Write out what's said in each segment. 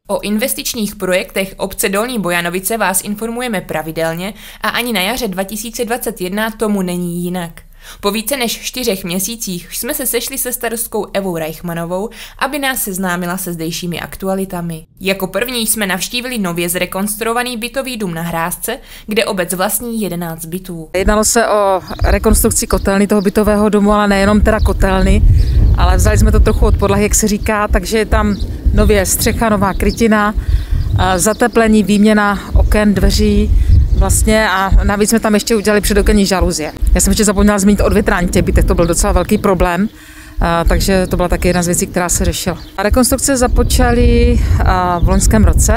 O investičních projektech obce Dolní Bojanovice vás informujeme pravidelně a ani na jaře 2021 tomu není jinak. Po více než 4 měsících jsme se sešli se starostkou Evou Reichmanovou, aby nás seznámila se zdejšími aktualitami. Jako první jsme navštívili nově zrekonstruovaný bytový dům na Hrázce, kde obec vlastní 11 bytů. Jednalo se o rekonstrukci kotelny toho bytového domu, ale nejenom teda kotelny, ale vzali jsme to trochu od podlahy, jak se říká, takže je tam nově střecha, nová krytina, zateplení, výměna oken, dveří, vlastně a navíc jsme tam ještě udělali předokenní žaluzie. Já jsem ještě zapomněla zmínit odvětrání v těch bytech, to byl docela velký problém, takže to byla taky jedna z věcí, která se řešila. Rekonstrukce započaly v loňském roce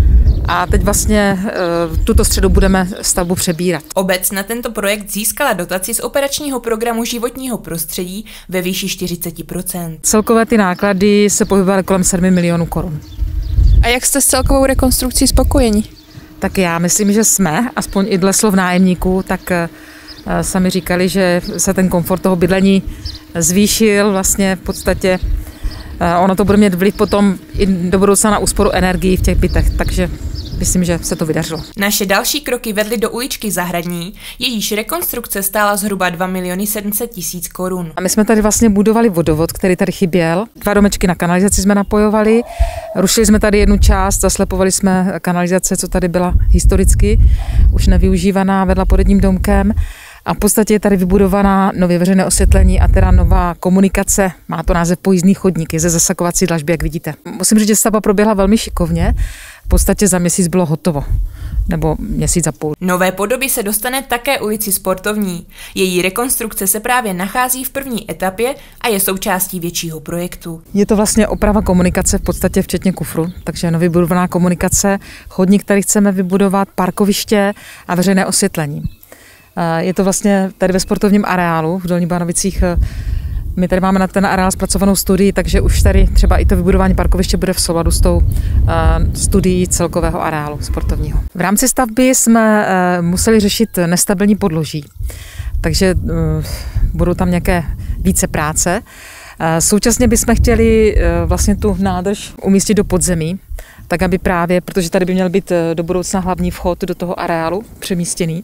a teď vlastně tuto středu budeme stavbu přebírat. Obec na tento projekt získala dotaci z operačního programu životního prostředí ve výši 40%. Celkové ty náklady se pohybovaly kolem 7 milionů korun. A jak jste s celkovou rekonstrukcí spokojeni? Tak já myslím, že jsme, aspoň i dle slov nájemníků, tak sami říkali, že se ten komfort toho bydlení zvýšil, vlastně v podstatě ono to bude mít vliv potom i do budoucna na úsporu energií v těch bytech, takže myslím, že se to vydařilo. Naše další kroky vedly do uličky Zahradní, jejíž rekonstrukce stála zhruba 2 700 000 korun. A my jsme tady vlastně budovali vodovod, který tady chyběl. 2 domečky na kanalizaci jsme napojovali, rušili jsme tady jednu část, zaslepovali jsme kanalizace, co tady byla historicky, už nevyužívaná, vedla pod jedním domkem. A v podstatě je tady vybudovaná nově veřejné osvětlení a teda nová komunikace, má to název pojízdný chodník, je ze zasakovací dlažby, jak vidíte. Musím říct, že stavba proběhla velmi šikovně, v podstatě za měsíc bylo hotovo, nebo měsíc a půl. Nové podoby se dostane také ulici Sportovní. Její rekonstrukce se právě nachází v první etapě a je součástí většího projektu. Je to vlastně oprava komunikace v podstatě včetně kufru, takže nově vybudovaná komunikace, chodník, který chceme vybudovat, parkoviště a veřejné osvětlení. Je to vlastně tady ve sportovním areálu v Dolních Bojanovicích. My tady máme na ten areál zpracovanou studii, takže už tady třeba i to vybudování parkoviště bude v souladu s tou studií celkového areálu sportovního. V rámci stavby jsme museli řešit nestabilní podloží, takže budou tam nějaké více práce. Současně bychom chtěli vlastně tu nádrž umístit do podzemí, tak aby právě, protože tady by měl být do budoucna hlavní vchod do toho areálu přemístěný,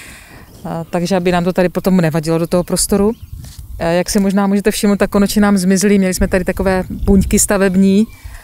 takže aby nám to tady potom nevadilo do toho prostoru. Jak si možná můžete všimnout, tak konečně nám zmizely, měli jsme tady takové buňky stavební,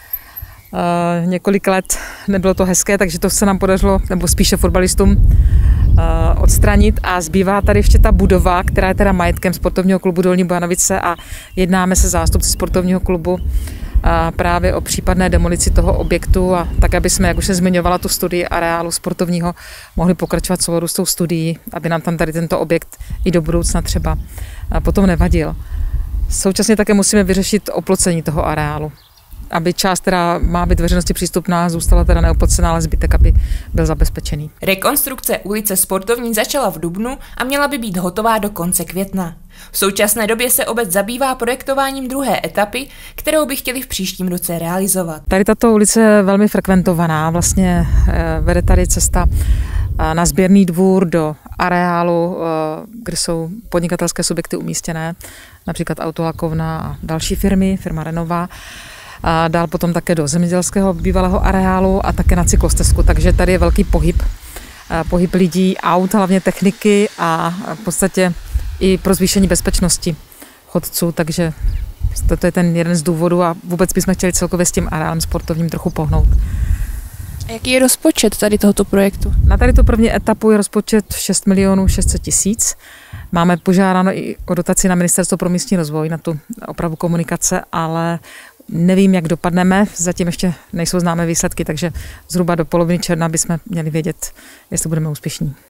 několik let nebylo to hezké, takže to se nám podařilo, nebo spíše fotbalistům, odstranit a zbývá tady ještě ta budova, která je teda majetkem sportovního klubu Dolní Bojanovice a jednáme se zástupci sportovního klubu právě o případné demolici toho objektu a tak, aby jsme, jak už se zmiňovala, tu studii areálu sportovního, mohli pokračovat souladu s tou studií, aby nám tam tady tento objekt i do budoucna třeba potom nevadil. Současně také musíme vyřešit oplocení toho areálu, aby část, která má být veřejnosti přístupná, zůstala teda neoplocená, ale zbytek, aby byl zabezpečený. Rekonstrukce ulice Sportovní začala v dubnu a měla by být hotová do konce května. V současné době se obec zabývá projektováním druhé etapy, kterou by chtěli v příštím roce realizovat. Tady tato ulice je velmi frekventovaná, vlastně vede tady cesta na sběrný dvůr do areálu, kde jsou podnikatelské subjekty umístěné, například Autolakovna a další firmy, firma Renova. A dál potom také do zemědělského bývalého areálu a také na cyklostezku, takže tady je velký pohyb lidí, aut, hlavně techniky a v podstatě i pro zvýšení bezpečnosti chodců, takže to je ten jeden z důvodů a vůbec bychom chtěli celkově s tím areálem sportovním trochu pohnout. A jaký je rozpočet tady tohoto projektu? Na tady tu první etapu je rozpočet 6 600 000. Máme požádáno i o dotaci na Ministerstvo pro místní rozvoj, na tu opravu komunikace, ale nevím, jak dopadneme, zatím ještě nejsou známé výsledky, takže zhruba do poloviny června bychom měli vědět, jestli budeme úspěšní.